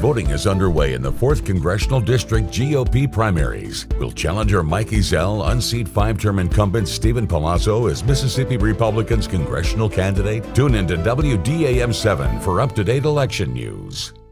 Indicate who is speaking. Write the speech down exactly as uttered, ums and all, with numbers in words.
Speaker 1: Voting is underway in the fourth Congressional District G O P primaries. Will challenger Mike Ezell unseat five-term incumbent Stephen Palazzo as Mississippi Republicans' congressional candidate? Tune in to W D A M seven for up-to-date election news.